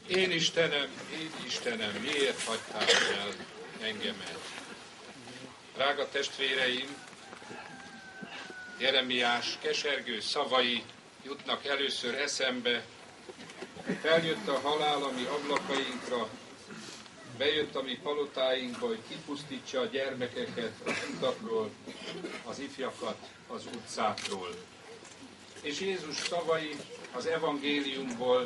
Én Istenem, miért hagytál el engemet? Drága testvéreim, Jeremiás kesergő szavai jutnak először eszembe. Feljött a halál a mi ablakainkra, bejött a mi palotáinkba, hogy kipusztítsa a gyermekeket az utakról, az ifjakat az utcákról. És Jézus szavai az evangéliumból,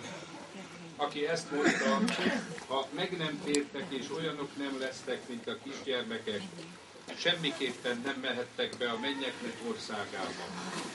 aki ezt mondta, ha meg nem tértek és olyanok nem lesztek, mint a kisgyermekek, semmiképpen nem mehettek be a mennyeknek országába.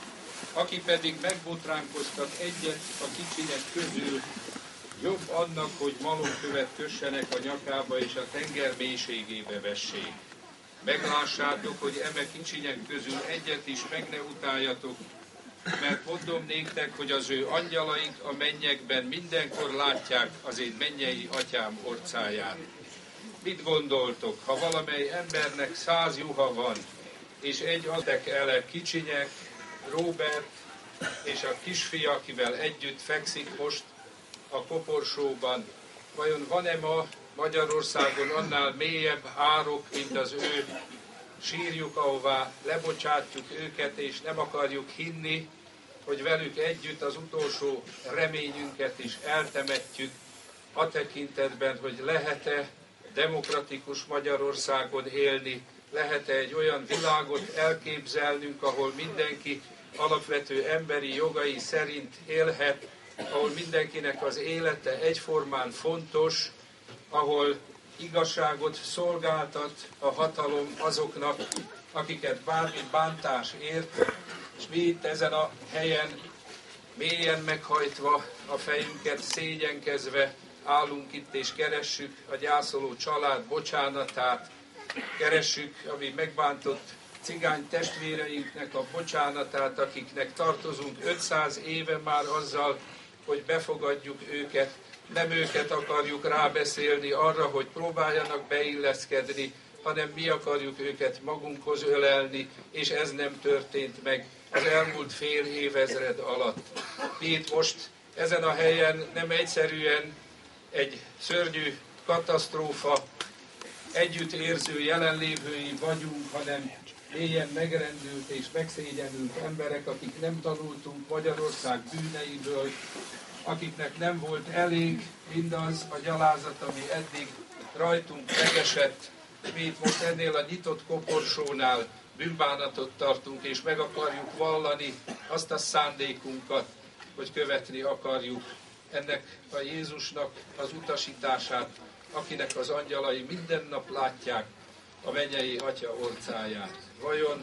Aki pedig megbotránkoztat egyet a kicsinyek közül, jobb annak, hogy malomkövet kössenek a nyakába és a tenger mélységébe vessék. Meglássátok, hogy eme kicsinyek közül egyet is meg ne utáljatok, mert mondom néktek, hogy az ő angyalaik a mennyekben mindenkor látják az én mennyei atyám orcáját. Mit gondoltok, ha valamely embernek 100 juha van, és egy adek ele kicsinyek, Róbert és a kisfia, akivel együtt fekszik most a koporsóban, vajon van-e ma Magyarországon annál mélyebb árok, mint az ő sírjuk, ahová lebocsátjuk őket, és nem akarjuk hinni, hogy velük együtt az utolsó reményünket is eltemetjük, a tekintetben, hogy lehet-e demokratikus Magyarországon élni, lehet-e egy olyan világot elképzelnünk, ahol mindenki alapvető emberi jogai szerint élhet, ahol mindenkinek az élete egyformán fontos, ahol igazságot szolgáltat a hatalom azoknak, akiket bármi bántás ért, és mi itt ezen a helyen mélyen meghajtva a fejünket, szégyenkezve állunk itt és keressük a gyászoló család bocsánatát, keressük a mi megbántott cigány testvéreinknek a bocsánatát, akiknek tartozunk 500 éve már azzal, hogy befogadjuk őket, nem őket akarjuk rábeszélni arra, hogy próbáljanak beilleszkedni, hanem mi akarjuk őket magunkhoz ölelni, és ez nem történt meg az elmúlt fél évezred alatt. Mi itt most ezen a helyen nem egyszerűen egy szörnyű katasztrófa együttérző jelenlévői vagyunk, hanem mélyen megrendült és megszégyenült emberek, akik nem tanultunk Magyarország bűneiből, akiknek nem volt elég mindaz a gyalázat, ami eddig rajtunk megesett. Mi itt most ennél a nyitott koporsónál bűnbánatot tartunk, és meg akarjuk vallani azt a szándékunkat, hogy követni akarjuk ennek a Jézusnak az utasítását, akinek az angyalai minden nap látják a mennyei Atya orcáját. Vajon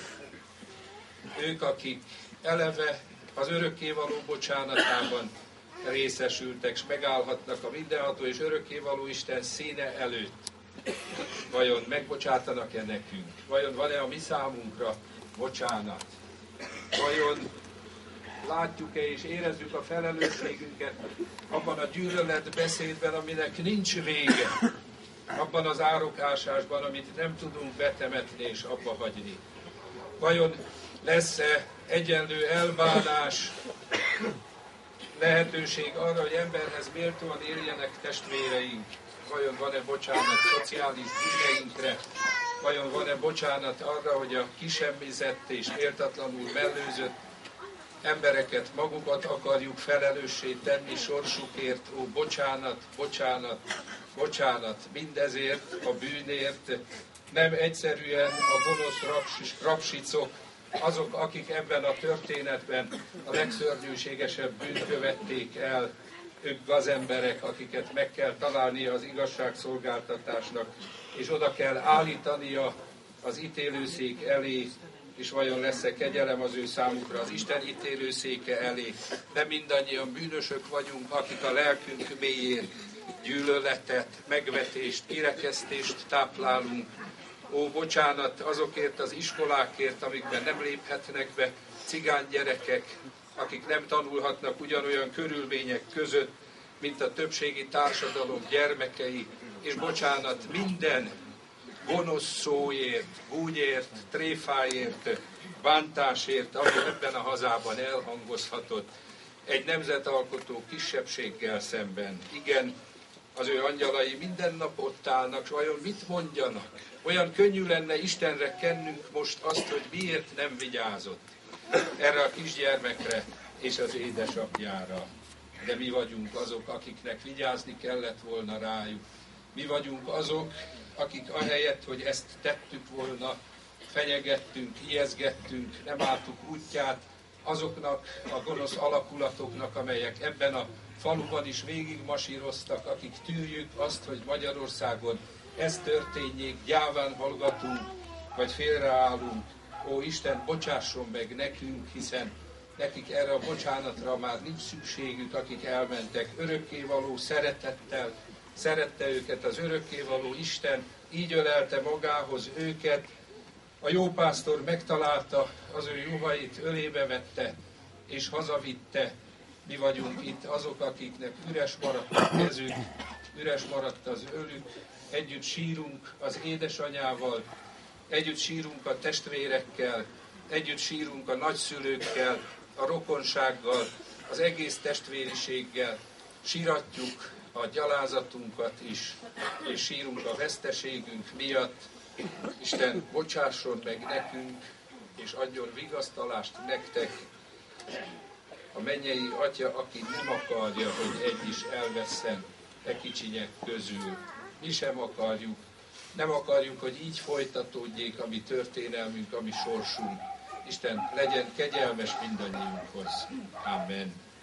ők, akik eleve az örökkévaló bocsánatában részesültek, és megállhatnak a mindenható és örökkévaló Isten színe előtt, vajon megbocsátanak-e nekünk? Vajon van-e a mi számunkra bocsánat? Vajon látjuk-e és érezzük a felelősségünket abban a gyűlöletbeszédben, aminek nincs vége, abban az árokásásban, amit nem tudunk betemetni és abba hagyni? Vajon lesz-e egyenlő elbánás, lehetőség arra, hogy emberhez méltóan éljenek testvéreink? Vajon van-e bocsánat szociális bűneinkre? Vajon van-e bocsánat arra, hogy a kisemmizett és méltatlanul mellőzött embereket, magukat akarjuk felelőssé tenni sorsukért? Ó, bocsánat, bocsánat, bocsánat, mindezért a bűnért. Nem egyszerűen a gonosz rapsicok, azok, akik ebben a történetben a legszörnyűségesebb bűnt követték el, ők gazemberek, akiket meg kell találnia az igazságszolgáltatásnak, és oda kell állítania az ítélőszék elé, és vajon lesz-e kegyelem az ő számukra az Isten ítélőszéke elé. Nem mindannyian bűnösök vagyunk, akik a lelkünk mélyén gyűlöletet, megvetést, kirekesztést táplálunk. Ó, bocsánat azokért az iskolákért, amikben nem léphetnek be cigány gyerekek, akik nem tanulhatnak ugyanolyan körülmények között, mint a többségi társadalom gyermekei, és bocsánat minden gonosz szóért, gúnyért, tréfáért, bántásért, ami ebben a hazában elhangozhatott. egy nemzetalkotó kisebbséggel szemben. Igen, az ő angyalai minden nap ott állnak, s vajon mit mondjanak? Olyan könnyű lenne Istenre kennünk most azt, hogy miért nem vigyázott erre a kisgyermekre és az édesapjára. De mi vagyunk azok, akiknek vigyázni kellett volna rájuk. Mi vagyunk azok, akik ahelyett, hogy ezt tettük volna, fenyegettünk, ijeszgettünk, nem álltuk útját azoknak a gonosz alakulatoknak, amelyek ebben a faluban is végigmasíroztak, akik tűrjük azt, hogy Magyarországon ez történjék, gyáván hallgatunk, vagy félreállunk. Ó, Isten, bocsásson meg nekünk, hiszen nekik erre a bocsánatra már nincs szükségük, akik elmentek örökkévaló szeretettel, szerette őket az örökkévaló Isten, így ölelte magához őket, a jópásztor megtalálta, az ő juhait ölébe vette, és hazavitte. Mi vagyunk itt azok, akiknek üres maradt a kezük, üres maradt az ölük, együtt sírunk az édesanyával, együtt sírunk a testvérekkel, együtt sírunk a nagyszülőkkel, a rokonsággal, az egész testvériséggel, síratjuk a gyalázatunkat is, és sírunk a veszteségünk miatt. Isten, bocsásson meg nekünk, és adjon vigasztalást nektek, a mennyei Atya, aki nem akarja, hogy egy is elvesszen e kicsinyek közül. Mi sem akarjuk. Nem akarjuk, hogy így folytatódjék a mi történelmünk, a mi sorsunk. Isten legyen kegyelmes mindannyiunkhoz. Amen.